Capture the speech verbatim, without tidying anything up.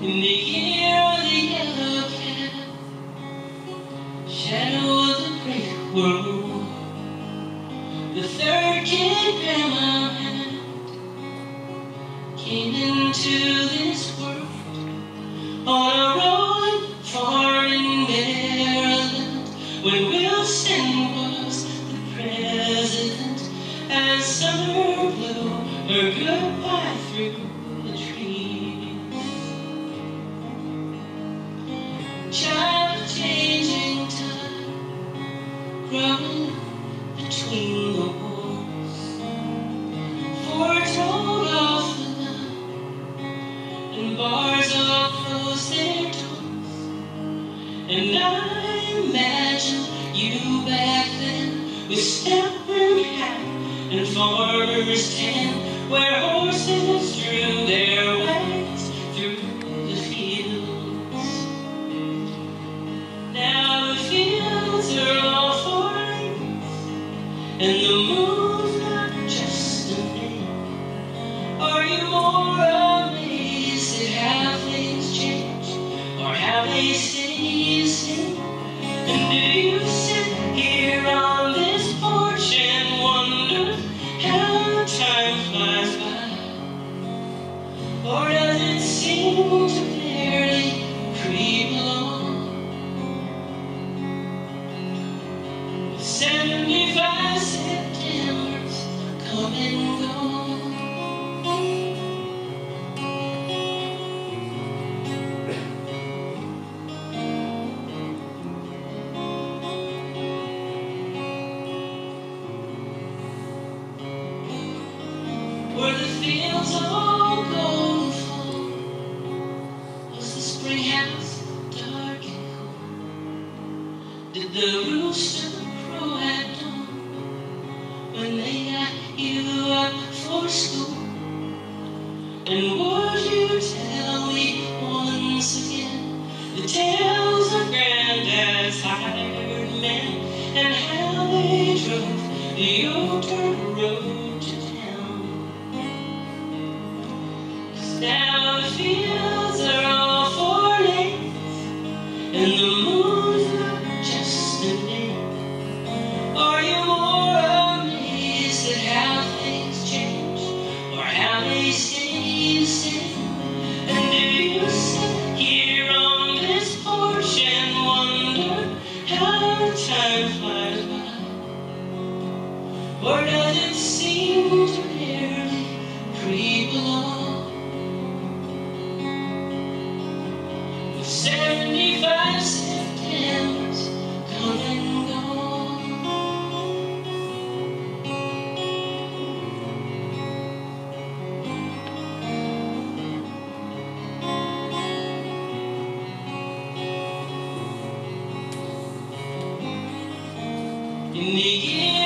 In the year of the yellow cat, shadow of the great world war, the third kid Grandma had came into this world on a rolling farm in Maryland when Wilson was the president, as summer blew her goodbye through the trees. Child of changing time, growing between the walls, foretold off the night, and bars all closed their doors. And I imagine you back then with stepping hat and farmer's tan, where horses drew their wagons through the fields. Now the fields are all for lanes, and the moon's not just a name. Are you more amazed at how things change, or how they stay the same? And do you sit here on this porch and wonder how time flies by? Or does it seem to barely creep along? With seventy-five Septembers come and gone. Were the fields all golden full? Was the spring house dark and cool? Did the rooster crow at dawn when they got you up for school? And would you tell me once again the tales of Granddad's hired men, and how they drove the old dirt road to town? Now the fields are all for lanes, and the moon's not just a name. Are you more amazed at how things change, or how they stay the same? And do you sit here on this porch and wonder how time flies by? Or does it seem to barely creep along? Seventy-five Septembers come and gone. In the year